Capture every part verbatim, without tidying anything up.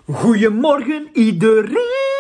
Goedemorgen iedereen!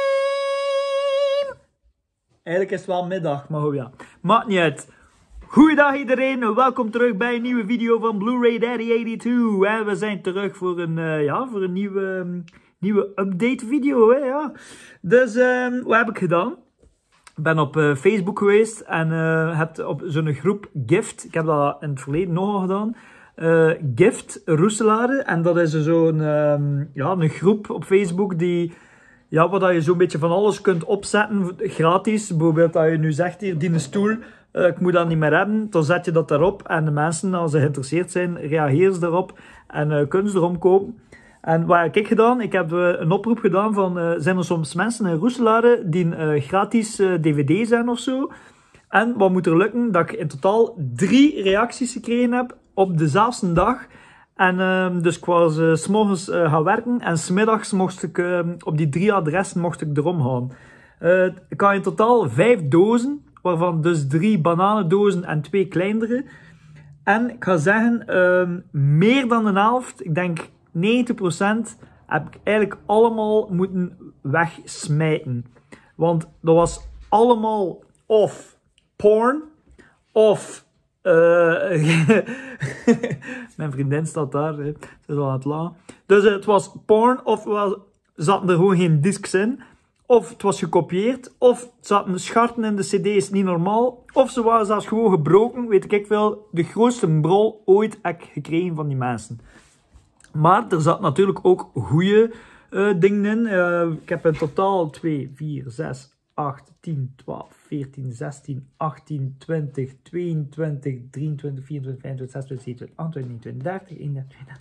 Eigenlijk is het wel middag, maar goed ja. Maakt niet uit. Goeiedag iedereen, welkom terug bij een nieuwe video van Blu-ray Daddy tweeënnegentig. En we zijn terug voor een, uh, ja, voor een nieuwe, nieuwe update video. Hè, ja. Dus uh, wat heb ik gedaan? Ik ben op uh, Facebook geweest en uh, heb op zo'n groep Gift, ik heb dat in het verleden nogal gedaan, uh, Gift Roeselare. En dat is zo'n um, ja, een groep op Facebook die, ja, waar je zo'n beetje van alles kunt opzetten, gratis. Bijvoorbeeld dat je nu zegt hier, die stoel, uh, ik moet dat niet meer hebben, dan zet je dat daarop. En de mensen, als ze geïnteresseerd zijn, reageren ze erop en uh, kunnen ze erom kopen. En wat heb ik gedaan? Ik heb uh, een oproep gedaan van, uh, zijn er soms mensen in Roeselare die uh, gratis uh, D V D zijn of zo? En wat moet er lukken? Dat ik in totaal drie reacties gekregen heb op dezelfde dag. En uh, dus ik was uh, 's morgens uh, gaan werken en 's middags mocht ik uh, op die drie adressen mocht ik erom gaan. Uh, ik had in totaal vijf dozen, waarvan dus drie bananendozen en twee kleinere. En ik ga zeggen, uh, meer dan de helft, ik denk negentig procent, heb ik eigenlijk allemaal moeten wegsmijten. Want dat was allemaal of porn, of uh, mijn vriendin staat daar, hè. Ze is al aan het lachen. Dus uh, het was porn, of wel, zaten er gewoon geen discs in, of het was gekopieerd, of het zaten scharten in de cd's niet normaal, of ze waren zelfs gewoon gebroken, weet ik veel. De grootste brol ooit heb ik gekregen van die mensen. Maar er zat natuurlijk ook goede uh, dingen in. Uh, ik heb in totaal twee, vier, zes, acht, tien, twaalf, veertien, zestien, achttien, twintig, tweeëntwintig, drieëntwintig, vierentwintig, vijfentwintig, zesentwintig, zevenentwintig, achtentwintig, negenentwintig, dertig, eenentwintig,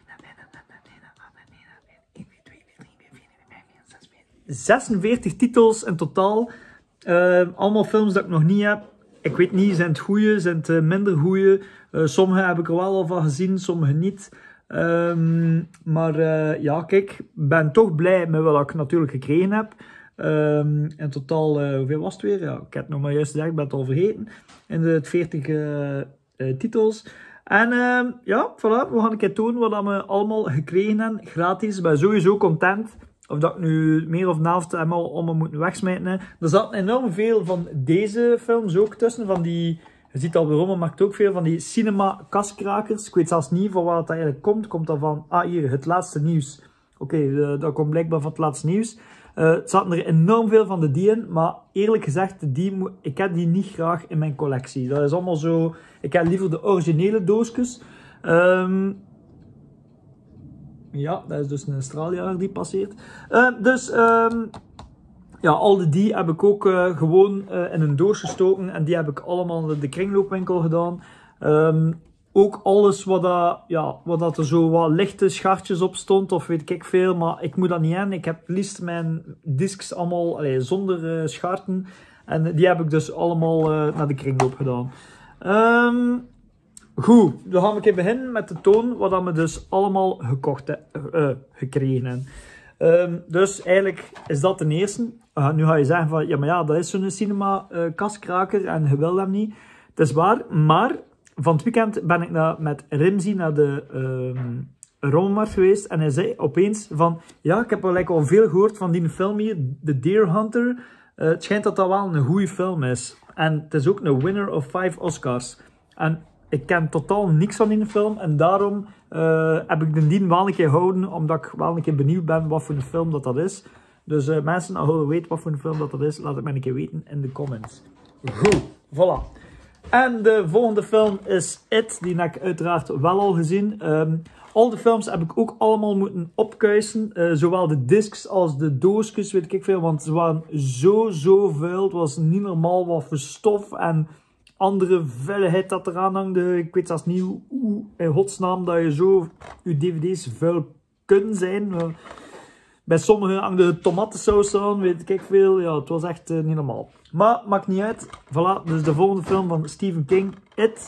zesenveertig titels in totaal. Uh, allemaal films dat ik nog niet heb. Ik weet niet, zijn het goede, zijn het uh, minder goede. Uh, sommige heb ik er wel al van gezien, sommige niet. Um, maar uh, ja, kijk, ik ben toch blij met wat ik natuurlijk gekregen heb. Um, in totaal, uh, hoeveel was het weer? Ja, ik heb het nog maar juist gezegd, ik ben het al vergeten. In de veertig uh, uh, titels. En uh, ja, voilà, we gaan een keer tonen wat we allemaal gekregen hebben, gratis. Ik ben sowieso content. Of dat ik nu meer of de helft helemaal allemaal moeten wegsmijten. Hè. Er zat enorm veel van deze films ook tussen, van die... Je ziet al, de rommel maakt ook veel van die cinema-kaskrakers. Ik weet zelfs niet van waar het eigenlijk komt. Komt dat van, ah hier, het laatste nieuws. Oké, okay, uh, dat komt blijkbaar van het laatste nieuws. Uh, het zaten er enorm veel van de dieën, maar eerlijk gezegd, die, ik heb die niet graag in mijn collectie. Dat is allemaal zo, ik heb liever de originele doosjes. Um, ja, dat is dus een Australiër die passeert. Uh, dus... Um, Ja, al die, die heb ik ook uh, gewoon uh, in een doos gestoken en die heb ik allemaal in de kringloopwinkel gedaan. Um, ook alles wat, dat, ja, wat dat er zo wat lichte schartjes op stond of weet ik veel, maar ik moet dat niet aan. Ik heb het liefst mijn discs allemaal allee, zonder uh, scharten en die heb ik dus allemaal uh, naar de kringloop gedaan. Um, goed, dan gaan we een keer beginnen met de toon wat we dus allemaal gekocht hebben, uh, gekregen hebben. Um, dus eigenlijk is dat de eerste. Uh, nu ga je zeggen van, ja maar ja, dat is zo'n cinema uh, kaskraker en je wil hem niet. Het is waar, maar van het weekend ben ik naar, met Rimzi naar de um, rommelmarkt geweest en hij zei opeens van, ja, ik heb al, like, al veel gehoord van die film hier, The Deer Hunter. Uh, het schijnt dat dat wel een goede film is. En het is ook een winner of five Oscars. En ik ken totaal niks van die film en daarom uh, heb ik de dien wel een keer gehouden, omdat ik wel een keer benieuwd ben wat voor een film dat, dat is. Dus uh, mensen, als je weet wat voor een film dat, dat is, laat het mij een keer weten in de comments. Goed, voilà. En de volgende film is It, die heb ik uiteraard wel al gezien. Um, al de films heb ik ook allemaal moeten opkuisen, uh, zowel de discs als de doosjes, weet ik veel, want ze waren zo, zo vuil. Het was niet normaal wat voor stof en... andere vuiligheid dat eraan hangde. Ik weet zelfs niet hoe, hoe in godsnaam dat je zo je D V D's vuil kunnen zijn. Bij sommigen hangde de tomatensaus aan, weet ik veel. Ja, het was echt uh, niet normaal. Maar maakt niet uit. Voilà, dus de volgende film van Stephen King, It.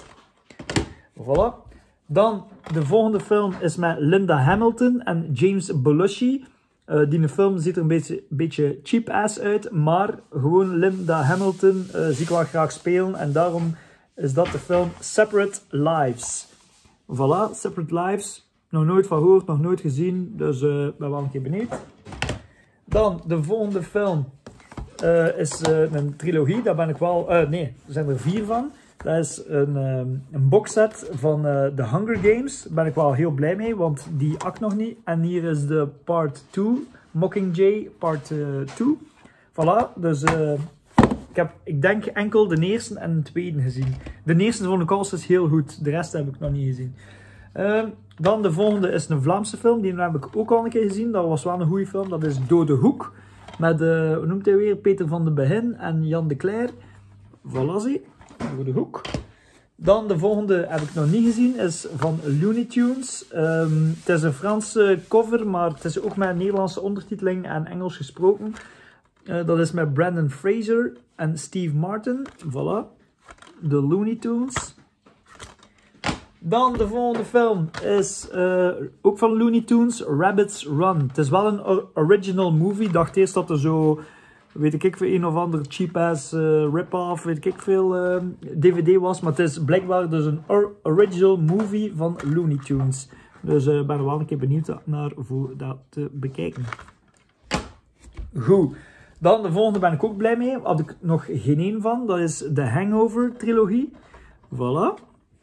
Voilà. Dan de volgende film is met Linda Hamilton en James Belushi. Uh, die film ziet er een beetje, beetje cheap ass uit, maar gewoon Linda Hamilton uh, zie ik wel graag spelen en daarom is dat de film Separate Lives. Voilà, Separate Lives. nog nooit van gehoord, nog nooit gezien. Dus ik uh, ben wel een keer benieuwd. Dan de volgende film uh, is uh, een trilogie. Daar ben ik wel... Uh, nee, er zijn er vier van. Dat is een, um, een boxset van uh, The Hunger Games. Daar ben ik wel heel blij mee, want die had ik nog niet. En hier is de part twee, Mockingjay part twee. Voilà, dus uh, ik heb, ik denk, enkel de eerste en de tweede gezien. De eerste vond ik altijd heel goed, de rest heb ik nog niet gezien. Uh, dan de volgende is een Vlaamse film, die heb ik ook al een keer gezien. Dat was wel een goede film, dat is Dode Hoek. Met, uh, hoe noemt hij weer, Peter van de Begin en Jan de Cler. Voilà, zie. Dode Hoek. Dan de volgende heb ik nog niet gezien, is van Looney Tunes. Um, het is een Franse cover, maar het is ook met Nederlandse ondertiteling en Engels gesproken. Uh, dat is met Brendan Fraser en Steve Martin. Voilà. De Looney Tunes. Dan de volgende film is uh, ook van Looney Tunes, Rabbit's Run. Het is wel een original movie. Ik dacht eerst dat er zo, weet ik veel, een of ander cheap-ass uh, rip-off, weet ik veel, uh, D V D was. Maar het is blijkbaar dus een or original movie van Looney Tunes. Dus ik uh, ben er wel een keer benieuwd naar voor dat te bekijken. Goed. Dan de volgende ben ik ook blij mee. Had ik nog geen één van. Dat is de Hangover trilogie. Voilà.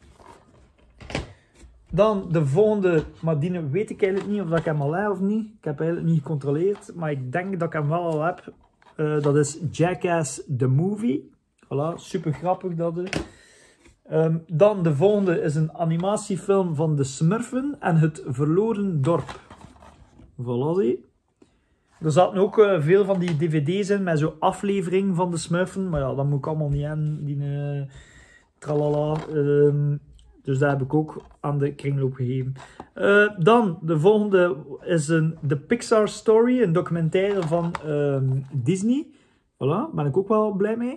Dan de volgende, maar die weet ik eigenlijk niet of dat ik hem al heb of niet. Ik heb eigenlijk niet gecontroleerd, maar ik denk dat ik hem wel al heb. Uh, dat is Jackass the Movie. Voilà, super grappig dat. Um, dan de volgende is een animatiefilm van de Smurfen en het Verloren Dorp. Voilà, zie. Er zaten ook uh, veel van die D V D's in met zo'n aflevering van de Smurfen. Maar ja, dat moet ik allemaal niet hebben. Die uh, tralala. Um, dus daar heb ik ook aan de kringloop gegeven. Uh, dan, de volgende is een The Pixar Story. Een documentaire van um, Disney. Voilà, ben ik ook wel blij mee.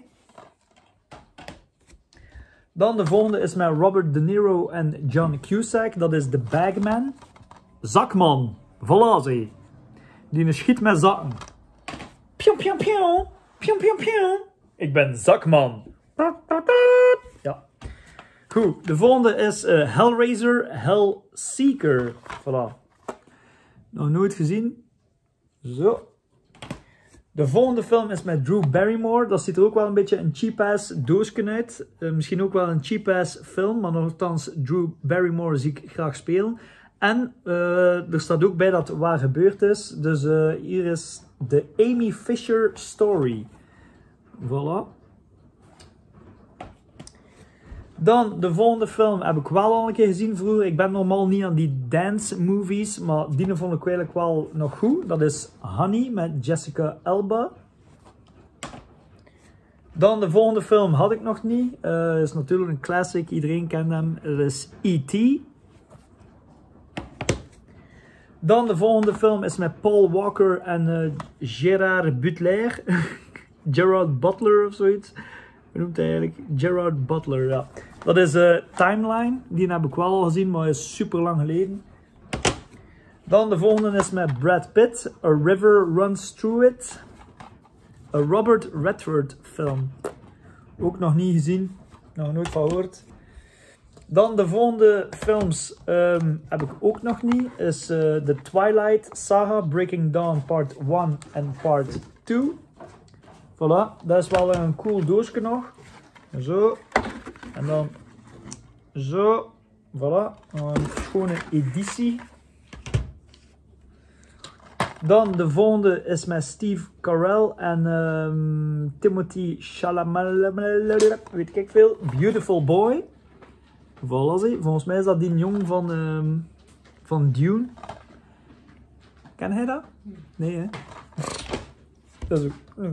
Dan de volgende is met Robert De Niro en John Cusack. Dat is The Bagman. Zakman. Voilà, zie. Die schiet met zakken. Pion, pion, pion. Pion, pion, pion. Ik ben zakman. Ja. Goed. De volgende is uh, Hellraiser Hellseeker. Voilà. Nog nooit gezien. Zo. De volgende film is met Drew Barrymore. Dat ziet er ook wel een beetje een cheap-ass doosje uit. Uh, misschien ook wel een cheap-ass film. Maar nogthans, Drew Barrymore zie ik graag spelen. En uh, er staat ook bij dat het waar gebeurd is. Dus uh, hier is de Amy Fisher Story. Voilà. Dan de volgende film heb ik wel al een keer gezien vroeger. Ik ben normaal niet aan die dance movies. Maar die vond ik eigenlijk wel nog goed. Dat is Honey met Jessica Alba. Dan de volgende film had ik nog niet. Uh, is natuurlijk een classic. Iedereen kent hem. Dat is E T Dan de volgende film is met Paul Walker en uh, Gerard Butler. Gerard Butler of zoiets. Hoe noemt hij eigenlijk? Gerard Butler, ja. Dat is uh, Timeline. Die heb ik wel al gezien, maar is super lang geleden. Dan de volgende is met Brad Pitt. A River Runs Through It. Een Robert Redford film. Ook nog niet gezien. Nog nooit van gehoord. Dan de volgende films um, heb ik ook nog niet. Is uh, The Twilight Saga, Breaking Dawn part one en part two. Voilà, dat is wel een cool doosje nog. Zo. En dan zo. Voilà, een schone editie. Dan de volgende is met Steve Carell en um, Timothy Chalamet. Weet ik veel. Beautiful Boy. Voilà, zie. Volgens mij is dat die jong van, um, van Dune. Ken hij dat? Nee, hè? Dat is ook... Uh.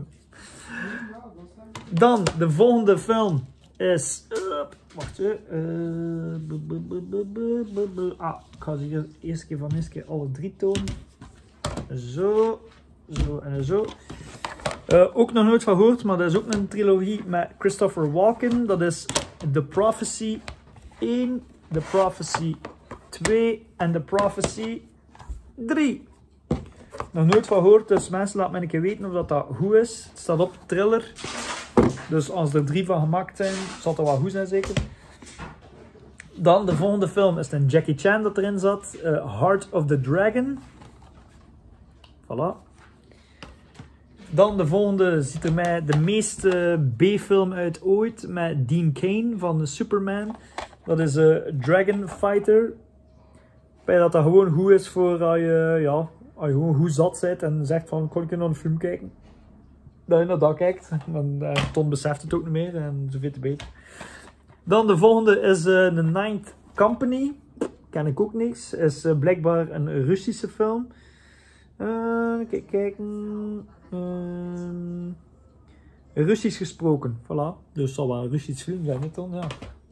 Dan, de volgende film is... Uh, wacht even. Uh, ah, ik ga ze hier eerst keer van eerst keer alle drie tonen. Zo, zo en zo. Uh, ook nog nooit van gehoord, maar dat is ook een trilogie met Christopher Walken. Dat is The Prophecy één, The Prophecy twee en The Prophecy drie. Nog nooit van gehoord, dus mensen laat me een keer weten of dat, dat goed is. Het staat op Thriller. Dus als er drie van gemaakt zijn, zal dat wel goed zijn zeker. Dan de volgende film is een Jackie Chan dat erin zat. Uh, Heart of the Dragon. Voilà. Dan de volgende ziet er mij de meeste B-film uit ooit. Met Dean Cain van Superman. Dat is uh, Dragon Fighter. Bij dat dat gewoon goed is voor als je, ja, als je gewoon goed zat bent en zegt van, kon ik naar een film kijken? Dat je naar dat kijkt. Dan uh, Ton beseft het ook niet meer en zoveel te beter. Dan de volgende is uh, The Ninth Company. Ken ik ook niks. Is uh, blijkbaar een Russische film. Uh, kijk, kijken. Uh, Russisch gesproken. Voilà. Dus het zal wel een Russisch film zijn, niet dan? Ja.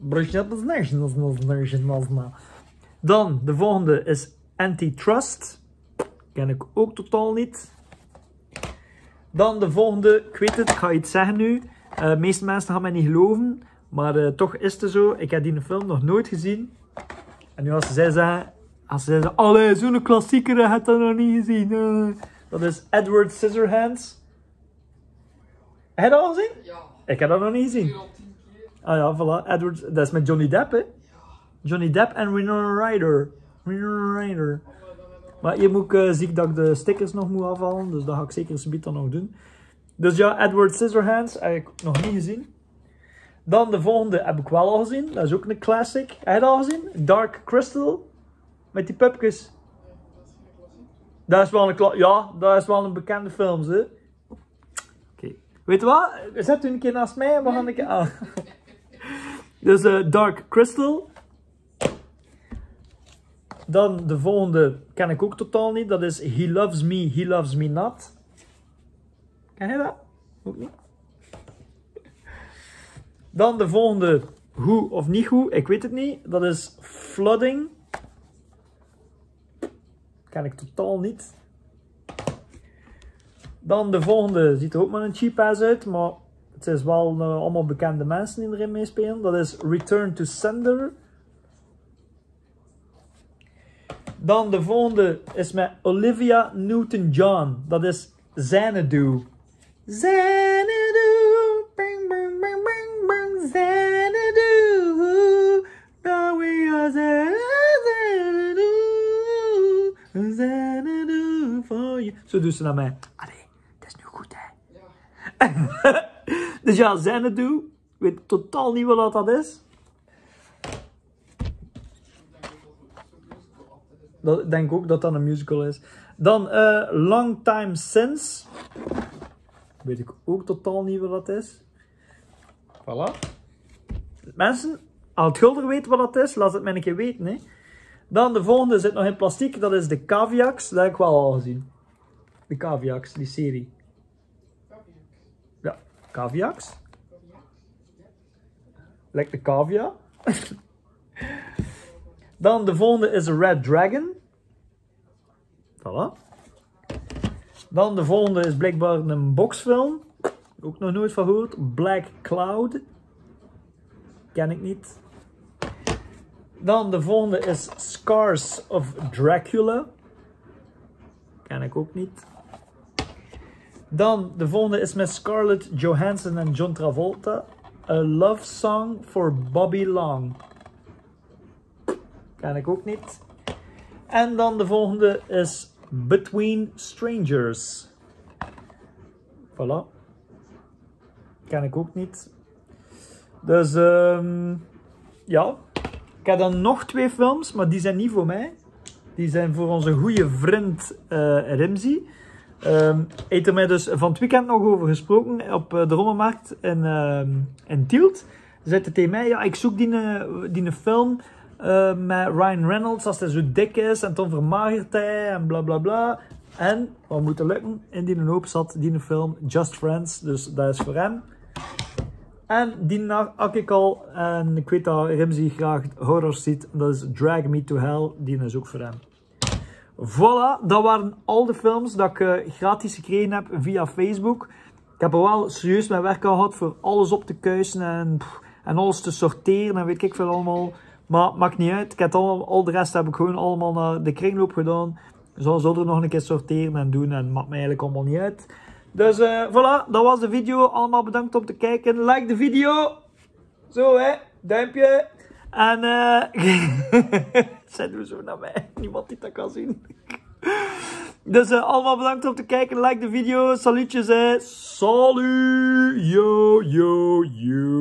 Dan de volgende is Antitrust. Ken ik ook totaal niet. Dan de volgende, ik weet het, ik ga iets zeggen nu. Uh, de meeste mensen gaan mij niet geloven. Maar uh, toch is het zo. Ik heb die film nog nooit gezien. En nu als ze zeggen, als ze zeggen, allee, zo'n klassieker, heb je dat nog niet gezien. Uh, dat is Edward Scissorhands. Heb je dat al gezien? Ja. Ik heb dat nog niet gezien. Ah ja, voilà. Edward, dat is met Johnny Depp, hè? Johnny Depp en Winona Ryder. Winona Ryder. Maar hier moet ik, uh, zie ik dat ik de stickers nog moet afhalen. Dus dat ga ik zeker subiet dan nog doen. Dus ja, Edward Scissorhands heb ik nog niet gezien. Dan de volgende heb ik wel al gezien. Dat is ook een classic. Heb je dat al gezien? Dark Crystal. Met die pupjes. Dat is wel een, ja, dat is wel een bekende film, hè. Oké. Okay. Weet je wat? Zet u een keer naast mij en we gaan een keer aan. Dus uh, Dark Crystal. Dan de volgende ken ik ook totaal niet. Dat is He Loves Me, He Loves Me Not. Ken je dat? Ook niet. Dan de volgende, goed of niet goed, ik weet het niet. Dat is Flooding. Ken ik totaal niet. Dan de volgende, ziet er ook maar een cheap ass uit, maar het is wel uh, allemaal bekende mensen die erin meespelen. Dat is Return to Sender. Dan de volgende is met Olivia Newton-John. Dat is Xanadu. Xanadu. Bang, bang, bang, bang, bang. Xanadu. Now we are Xanadu. Xanadu for you. Zo doet ze naar mij. Allee, dat is nu goed, hè? Ja. Dus ja, Xanadu. Ik weet totaal niet wat dat is. Ik denk ook dat dat een musical is. Dan uh, Long Time Since. Weet ik ook totaal niet wat dat is. Voilà. Mensen, als het gulder weet wat dat is, laat het mij een keer weten. Hè. Dan de volgende zit nog in plastic. Dat is de Caviax. Dat heb ik wel al gezien. De Caviax, die serie. Ja, Caviax. Lijkt de cavia. Dan de volgende is Red Dragon. Voilà. Dan de volgende is blijkbaar een boxfilm. Ook nog nooit van gehoord. Black Cloud. Ken ik niet. Dan de volgende is Scars of Dracula. Ken ik ook niet. Dan de volgende is met Scarlett Johansson en John Travolta. A Love Song for Bobby Long. Ken ik ook niet. En dan de volgende is Between Strangers. Voilà. Ken ik ook niet. Dus um, ja. Ik heb dan nog twee films, maar die zijn niet voor mij. Die zijn voor onze goede vriend uh, Rimzi. Um, hij heeft er mij dus van het weekend nog over gesproken op uh, de Rommelmarkt in, uh, in Tielt. Ze zei tegen mij, ja, ik zoek die, die film uh, met Ryan Reynolds als hij zo dik is en dan vermagert hij en bla bla bla. En, wat moet er lukken, in die hoop zat die film Just Friends, dus dat is voor hem. En die had ik al, en ik weet dat Rimzi graag horrors ziet, dat is Drag Me to Hell, die is ook voor hem. Voilà, dat waren al de films dat ik uh, gratis gekregen heb via Facebook. Ik heb er wel serieus mijn werk aan gehad voor alles op te kuisen en, pff, en alles te sorteren en weet ik veel allemaal. Maar maakt niet uit, ik heb al, al de rest heb ik gewoon allemaal naar de kringloop gedaan. Zo zullen er nog een keer sorteren en doen en maakt mij eigenlijk allemaal niet uit. Dus uh, voilà, dat was de video. Allemaal bedankt om te kijken. Like de video. Zo hè, duimpje. En eh zetten we zo naar mij. Niemand die dat kan zien. Dus uh, allemaal bedankt om te kijken. Like de video. Salutjes hè. Salut. Yo, yo, yo.